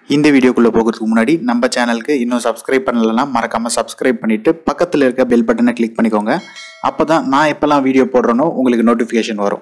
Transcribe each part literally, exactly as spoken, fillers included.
இந்த வீடியோக்குள்ள போகிறதுக்கு முன்னாடி நம்ம சேனலுக்கு இன்னும் சப்ஸ்கிரைப் பண்ணலன்னா மறக்காம சப்ஸ்கிரைப் பண்ணிட்டு பக்கத்துல இருக்க பெல் பட்டனை கிளிக் பண்ணிக்கோங்க. அப்பதான் நான் எப்பெல்லாம் வீடியோ போடுறேனோ உங்களுக்கு நோட்டிஃபிகேஷன் வரும்.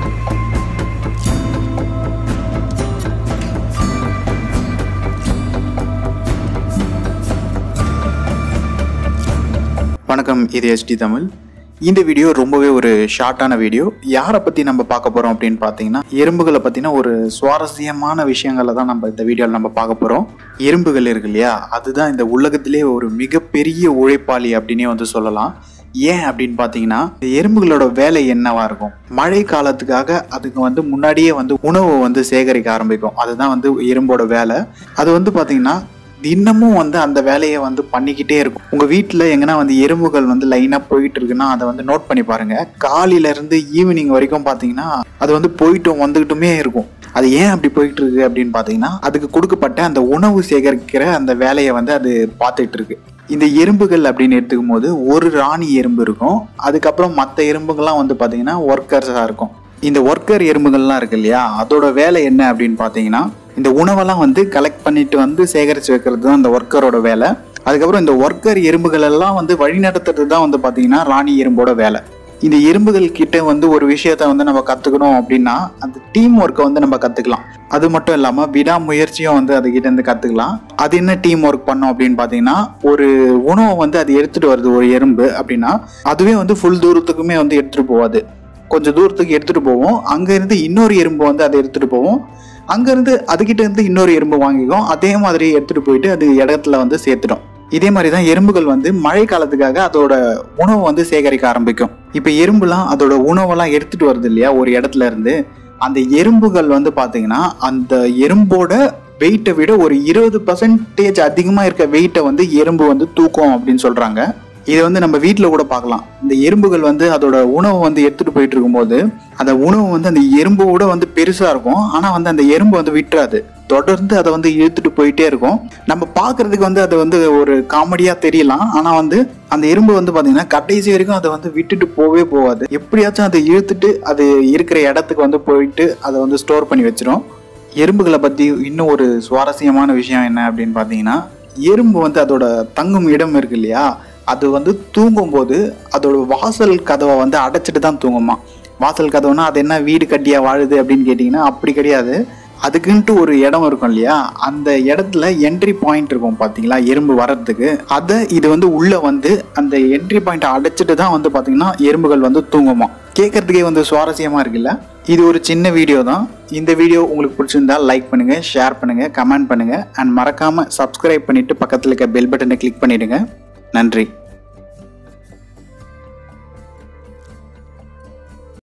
வணக்கம், இது H D Tamil. இந்த வீடியோ ரொம்பவே ஒரு ஷார்ட்டான வீடியோ. யாரை பற்றி நம்ம பார்க்க போகிறோம் அப்படின்னு பார்த்தீங்கன்னா, எறும்புகளை பற்றின ஒரு சுவாரஸ்யமான விஷயங்களை தான் நம்ம இந்த வீடியோவில் நம்ம பார்க்க போகிறோம். எறும்புகள் இருக்கு இல்லையா, அதுதான் இந்த உலகத்திலே ஒரு மிகப்பெரிய உழைப்பாளி அப்படின்னே வந்து சொல்லலாம். ஏன் அப்படின்னு பார்த்தீங்கன்னா, இந்த எறும்புகளோட வேலை என்னவா இருக்கும்? மழை காலத்துக்காக அதுக்கு வந்து முன்னாடியே வந்து உணவை வந்து சேகரிக்க ஆரம்பிக்கும். அதுதான் வந்து எறும்போட வேலை. அது வந்து பார்த்தீங்கன்னா இன்னமும் வந்து அந்த வேலையை வந்து பண்ணிக்கிட்டே இருக்கும். உங்கள் வீட்டில் எங்கன்னா வந்து எறும்புகள் வந்து லைனாக போயிட்டு இருக்குன்னா அதை வந்து நோட் பண்ணி பாருங்கள். காலையிலேருந்து ஈவினிங் வரைக்கும் பார்த்தீங்கன்னா அது வந்து போயிட்டும் வந்துக்கிட்டுமே இருக்கும். அது ஏன் அப்படி போயிட்டு இருக்கு அப்படின்னு பார்த்தீங்கன்னா, அதுக்கு கொடுக்கப்பட்ட அந்த உணவு சேகரிக்கிற அந்த வேலையை வந்து அது பார்த்துட்டு இருக்கு. இந்த எறும்புகள் அப்படின்னு எடுத்துக்கும் போது ஒரு ராணி எறும்பு இருக்கும். அதுக்கப்புறம் மற்ற எறும்புகள்லாம் வந்து பார்த்தீங்கன்னா ஒர்க்கர்ஸாக இருக்கும். இந்த ஒர்க்கர் எறும்புகள்லாம் இருக்கு இல்லையா, அதோட வேலை என்ன அப்படின்னு பார்த்தீங்கன்னா, இந்த உணவெல்லாம் வந்து கலெக்ட் பண்ணிட்டு வந்து சேகரித்து வைக்கிறது தான் இந்த ஒர்க்கரோட வேலை. அதுக்கப்புறம் இந்த ஒர்க்கர் எறும்புகள் எல்லாம் வந்து வழிநடத்துறது தான் வந்து பார்த்தீங்கன்னா ராணி எறும்போட வேலை. இந்த எறும்புகள் கிட்ட வந்து ஒரு விஷயத்த வந்து நம்ம கற்றுக்கணும் அப்படின்னா அந்த டீம் ஒர்க்கை வந்து நம்ம கற்றுக்கலாம். அது மட்டும் இல்லாமல் விடாமுயற்சியும் வந்து அதுக்கிட்ட இருந்து கற்றுக்கலாம். அது என்ன டீம் ஒர்க் பண்ணோம் அப்படின்னு பார்த்தீங்கன்னா, ஒரு உணவை வந்து அது எடுத்துகிட்டு வருது ஒரு எறும்பு அப்படின்னா, அதுவே வந்து ஃபுல் தூரத்துக்குமே வந்து எடுத்துகிட்டு போகாது. கொஞ்சம் தூரத்துக்கு எடுத்துகிட்டு போவோம். அங்கேருந்து இன்னொரு எறும்பு வந்து அதை எடுத்துகிட்டு போவோம். அங்கேருந்து அதுக்கிட்ட இருந்து இன்னொரு எறும்பு வாங்கிக்கும். அதே மாதிரி எடுத்துகிட்டு போயிட்டு அது இடத்துல வந்து சேர்த்துடும். இதே மாதிரி தான் எறும்புகள் வந்து மழை காலத்துக்காக அதோட உணவை வந்து சேகரிக்க ஆரம்பிக்கும். இப்போ எறும்புலாம் அதோட உணவெல்லாம் எடுத்துகிட்டு வருது இல்லையா ஒரு இடத்துல இருந்து, அந்த எறும்புகள் வந்து பார்த்தீங்கன்னா அந்த எறும்போட வெயிட்டை விட ஒரு இருபது பர்சன்டேஜ் அதிகமாக இருக்க வெயிட்டை வந்து எறும்பு வந்து தூக்கும் அப்படின்னு சொல்கிறாங்க. இதை வந்து நம்ம வீட்டில் கூட பார்க்கலாம். இந்த எறும்புகள் வந்து அதோட உணவை வந்து எடுத்துகிட்டு போயிட்டு இருக்கும்போது அந்த உணவு வந்து அந்த எறும்போட வந்து பெருசாக இருக்கும். ஆனால் வந்து அந்த எறும்பு வந்து விட்டுறாது, தொடர்ந்து அதை வந்து இழுத்துட்டு போயிட்டே இருக்கும். நம்ம பார்க்கறதுக்கு வந்து அது வந்து ஒரு காமெடியாக தெரியலாம். ஆனால் வந்து அந்த எறும்பு வந்து பார்த்தீங்கன்னா கடைசி வரைக்கும் அதை வந்து விட்டுட்டு போவே போகாது. எப்படியாச்சும் அதை இழுத்துட்டு அது இருக்கிற இடத்துக்கு வந்து போயிட்டு அதை வந்து ஸ்டோர் பண்ணி வச்சிடும். எறும்புகளை பற்றி இன்னும் ஒரு சுவாரஸ்யமான விஷயம் என்ன அப்படின்னு பார்த்தீங்கன்னா, எறும்பு வந்து அதோட தங்கும் இடம் இருக்கு இல்லையா, அது வந்து தூங்கும்போது அதோட வாசல் கதவை வந்து அடைச்சிட்டு தான் தூங்குமா. வாசல் கதவுனா அது என்ன வீடு கட்டியா வாழுது அப்படின்னு கேட்டிங்கன்னா அப்படி கிடையாது. அதுக்குன்ட்டு ஒரு இடம் இருக்கும் இல்லையா, அந்த இடத்துல என்ட்ரி பாயிண்ட் இருக்கும் பார்த்தீங்களா எறும்பு வர்றதுக்கு. அதை இது வந்து உள்ளே வந்து அந்த என்ட்ரி பாயிண்ட்டை அடைச்சிட்டு தான் வந்து பார்த்தீங்கன்னா எறும்புகள் வந்து தூங்குமா. கேட்கறதுக்கே வந்து சுவாரஸ்யமாக இருக்குல்ல. இது ஒரு சின்ன வீடியோ தான். இந்த வீடியோ உங்களுக்கு பிடிச்சிருந்தா லைக் பண்ணுங்கள், ஷேர் பண்ணுங்கள், கமெண்ட் பண்ணுங்கள். அண்ட் மறக்காமல் சப்ஸ்கிரைப் பண்ணிவிட்டு பக்கத்தில் இருக்க பெல் பட்டனை கிளிக் பண்ணிவிடுங்க. நன்றி.